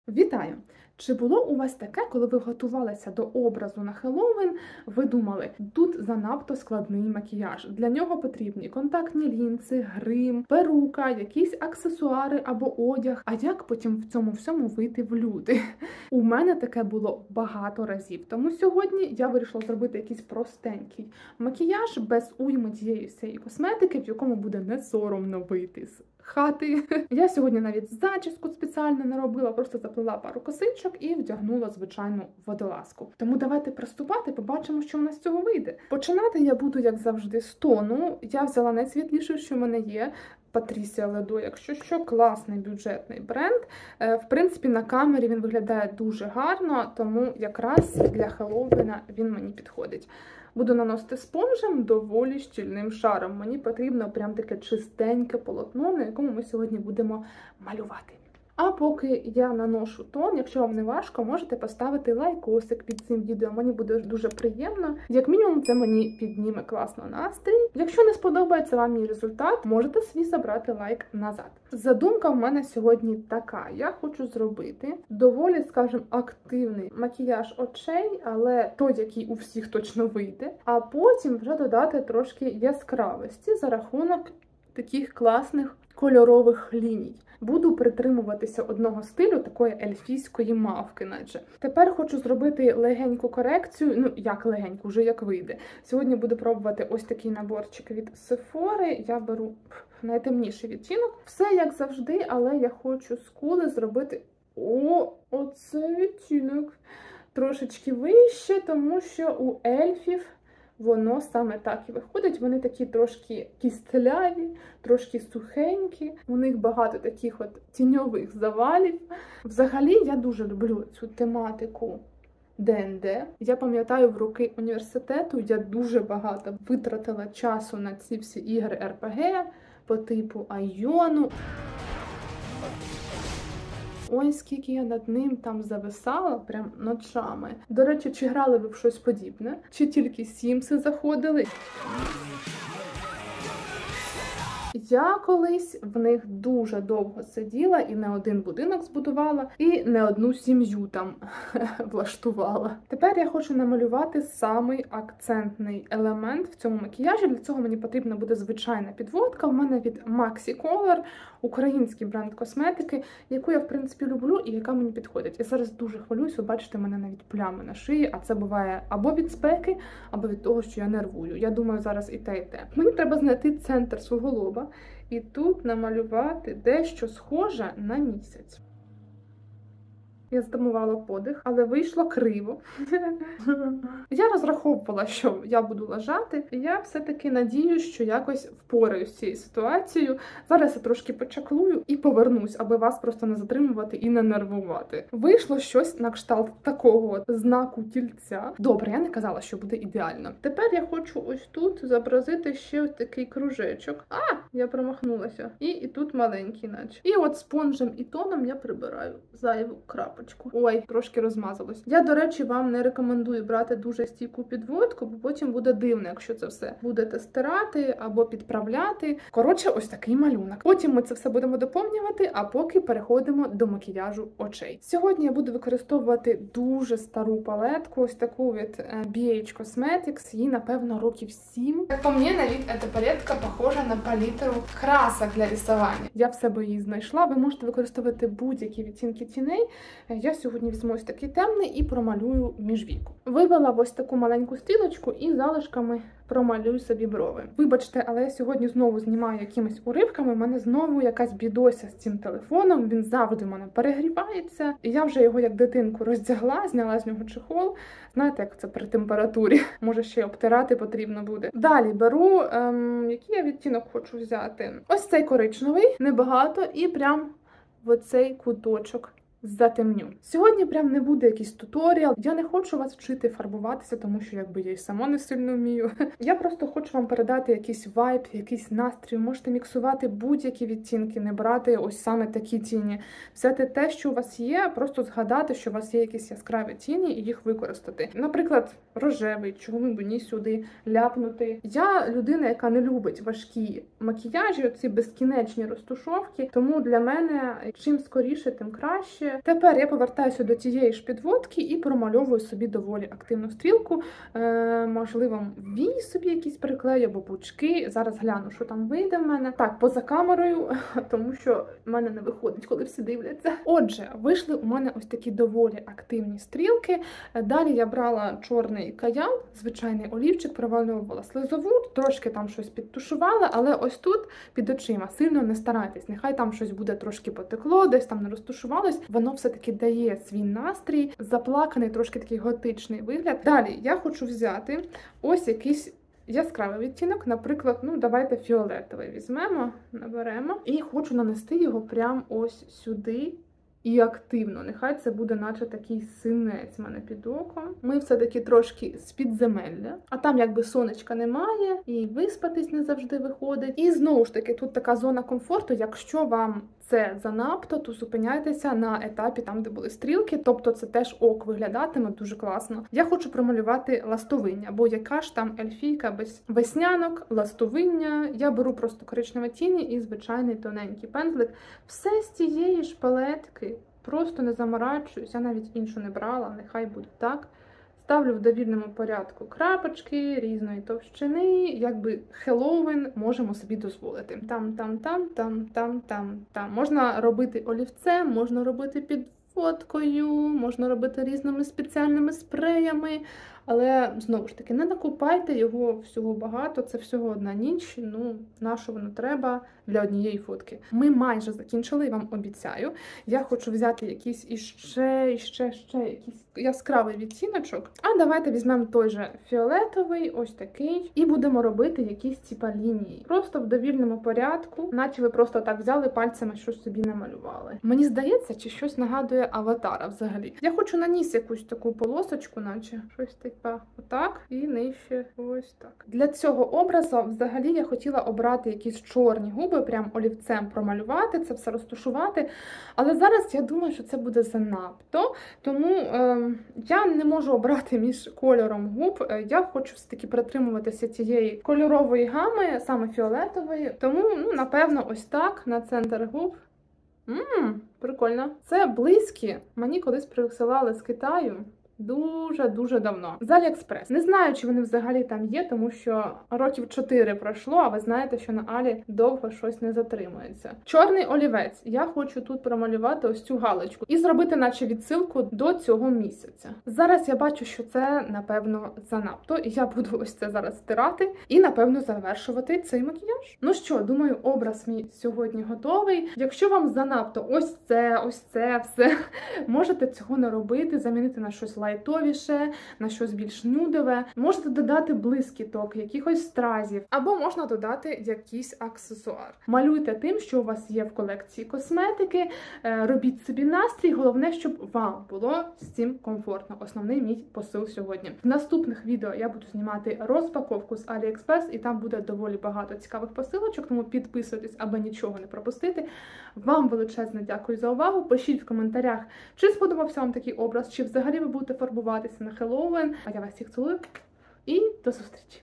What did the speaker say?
Вітаю! Чи було у вас таке, коли ви готувалися до образу на Хеллоуін, ви думали, тут занадто складний макіяж, для нього потрібні контактні лінзи, грим, перука, якісь аксесуари або одяг, а як потім в цьому всьому вийти в люди? У мене таке було багато разів, тому сьогодні я вирішила зробити якийсь простенький макіяж без уйми тієї всієї косметики, в якому буде не соромно вийти з хати. Я сьогодні навіть зачіску спеціально не робила, просто заплела пару косичок і вдягнула звичайну водолазку. Тому давайте приступати, побачимо, що в нас з цього вийде. Починати я буду, як завжди, з тону. Я взяла найсвітліше, що в мене є. Patricia Ledo, якщо що, класний бюджетний бренд. В принципі, на камері він виглядає дуже гарно, тому якраз для Хеллоуіна він мені підходить. Буду наносити спонжем доволі щільним шаром. Мені потрібно прям таке чистеньке полотно, на якому ми сьогодні будемо малювати. А поки я наношу тон, якщо вам не важко, можете поставити лайкосик під цим відео. Мені буде дуже приємно. Як мінімум, це мені підніме класно настрій. Якщо не сподобається вам мій результат, можете свій забрати лайк назад. Задумка в мене сьогодні така. Я хочу зробити доволі, скажімо, активний макіяж очей, але той, який у всіх точно вийде. А потім вже додати трошки яскравості за рахунок таких класних кольорових ліній. Буду притримуватися одного стилю, такої ельфійської мавки, наче. Тепер хочу зробити легеньку корекцію, ну, як легеньку, вже як вийде. Сьогодні буду пробувати ось такий наборчик від Sephora. Я беру найтемніший відтінок. Все як завжди, але я хочу скули зробити... Оце відтінок трошечки вище, тому що у ельфів воно саме так і виходить. Вони такі трошки кістляві, трошки сухенькі. У них багато таких от тіньових завалів. Взагалі, я дуже люблю цю тематику ДНД. Я пам'ятаю, в роки університету я дуже багато витратила часу на ці всі ігри РПГ по типу Айону. Ой, скільки я над ним там зависала, прям ночами. До речі, чи грали ви в щось подібне? Чи тільки Сімси заходили? Я колись в них дуже довго сиділа і не один будинок збудувала, і не одну сім'ю там влаштувала. Тепер я хочу намалювати самий акцентний елемент в цьому макіяжі. Для цього мені потрібна буде звичайна підводка. У мене від Maxi Color, український бренд косметики, яку я, в принципі, люблю і яка мені підходить. Я зараз дуже хвилююсь, ви бачите, в мене навіть плями на шиї, а це буває або від спеки, або від того, що я нервую. Я думаю, зараз і те, і те. Мені треба знайти центр свого лоба і тут намалювати дещо схоже на місяць. Я затамувала подих, але вийшло криво. Я розраховувала, що я буду лежати, і я все-таки надіюсь, що якось впораюсь з цією ситуацією. Зараз я трошки почаклую і повернусь, аби вас просто не затримувати і не нервувати. Вийшло щось на кшталт такого знаку тільця. Добре, я не казала, що буде ідеально. Тепер я хочу ось тут зобразити ще ось такий кружечок. Я промахнулася. І тут маленький наче. І от спонжем і тоном я прибираю зайву крапку. Ой, трошки розмазалось. Я, до речі, вам не рекомендую брати дуже стійку підводку, бо потім буде дивно, якщо це все будете стирати або підправляти. Коротше, ось такий малюнок. Потім ми це все будемо доповнювати, а поки переходимо до макіяжу очей. Сьогодні я буду використовувати дуже стару палетку, ось таку від BH Cosmetics. Їй, напевно, років 7. Як по мені, навіть ця палетка похожа на палітру красок для рисування. Я в себе її знайшла. Ви можете використовувати будь-які відтінки тіней. Я сьогодні візьму ось такий темний і промалюю міжвіку. Вивела ось таку маленьку стрілочку і залишками промалюю собі брови. Вибачте, але я сьогодні знову знімаю якимись уривками. У мене знову якась бідося з цим телефоном. Він завжди в мене перегрівається. І я вже його як дитинку роздягла, зняла з нього чехол. Знаєте, як це при температурі? Може ще й обтирати потрібно буде. Далі беру, який я відтінок хочу взяти. Ось цей коричневий, небагато, і прям в оцей куточок затемню. Сьогодні прям не буде якийсь туторіал. Я не хочу вас вчити фарбуватися, тому що якби я й сама не сильно вмію. Я просто хочу вам передати якийсь вайб, якийсь настрій. Можете міксувати будь-які відтінки, не брати ось саме такі тіні. Взяти те, що у вас є, просто згадати, що у вас є якісь яскраві тіні і їх використати. Наприклад, рожевий, чому б мені сюди ляпнути. Я людина, яка не любить важкі макіяжі, оці безкінечні розтушовки, тому для мене чим скоріше, тим краще. краще. Тепер я повертаюся до тієї ж підводки і промальовую собі доволі активну стрілку. Можливо, вій собі якісь приклею або пучки. Зараз гляну, що там вийде в мене. Так, поза камерою, тому що в мене не виходить, коли всі дивляться. Отже, вийшли у мене ось такі доволі активні стрілки. Далі я брала чорний каян, звичайний олівчик, провалювала слизову, трошки там щось підтушувала, але ось тут під очима сильно не старайтесь. Нехай там щось буде трошки потекло, десь там не розтушувалось. Воно все-таки дає свій настрій, заплаканий, трошки такий готичний вигляд. Далі я хочу взяти ось якийсь яскравий відтінок, наприклад, ну давайте фіолетовий візьмемо, наберемо. І хочу нанести його прямо ось сюди. І активно. Нехай це буде наче такий синець в мене під оком. Ми все-таки трошки з підземелля. А там якби сонечка немає, і виспатись не завжди виходить. І знову ж таки, тут така зона комфорту. Якщо вам це занадто, то зупиняйтеся на етапі там, де були стрілки. Тобто це теж ок виглядатиме дуже класно. Я хочу промалювати ластовиння, бо яка ж там ельфійка без веснянок, ластовиння. Я беру просто коричневі тіні і звичайний тоненький пензлик. Все з тієї ж палетки. Просто не заморачуюсь, я навіть іншу не брала, нехай буде так. Ставлю в довільному порядку крапочки різної товщини, якби Хеллоуін можемо собі дозволити. Там. Можна робити олівцем, можна робити підводкою, можна робити різними спеціальними спреями. Але, знову ж таки, не накупайте його всього багато, це всього одна ніч, ну, на що воно треба для однієї фотки. Ми майже закінчили, я вам обіцяю. Я хочу взяти якийсь іще якийсь яскравий відтіночок. А давайте візьмемо той же фіолетовий, ось такий, і будемо робити якісь типа лінії. Просто в довільному порядку, наче ви просто так взяли пальцями, щось собі намалювали. Мені здається, чи щось нагадує Аватара взагалі. Я хочу на ніс якусь таку полосочку, наче щось таке. Отак і нижче ось так. Для цього образу взагалі я хотіла обрати якісь чорні губи, прям олівцем промалювати, це все розташувати. Але зараз я думаю, що це буде занадто. Тому я не можу обрати між кольором губ. Я хочу все-таки притримуватися цієї кольорової гами, саме фіолетової. Тому, ну, напевно, ось так на центр губ. Прикольно. Це близькі. Мені колись присилали з Китаю. Дуже-дуже давно. З Аліекспрес. Не знаю, чи вони взагалі там є, тому що років 4 пройшло, а ви знаєте, що на Алі довго щось не затримується. Чорний олівець. Я хочу тут промалювати ось цю галочку і зробити наче відсилку до цього місяця. Зараз я бачу, що це, напевно, занадто, і я буду ось це зараз стирати і, напевно, завершувати цей макіяж. Ну що, думаю, образ мій сьогодні готовий. Якщо вам занадто ось це все, можете цього не робити, замінити на щось лайтовіше, на щось більш нюдове. Можете додати блискіток, якихось стразів, або можна додати якийсь аксесуар. Малюйте тим, що у вас є в колекції косметики, робіть собі настрій, головне, щоб вам було з цим комфортно. Основний мій посил сьогодні. В наступних відео я буду знімати розпаковку з Аліекспрес, і там буде доволі багато цікавих посилочок, тому підписуйтесь, аби нічого не пропустити. Вам величезне дякую за увагу. Пишіть в коментарях, чи сподобався вам такий образ, чи взагалі ви будете фарбуватися на Хеллоуін. А я вас всіх цілую і до зустрічі!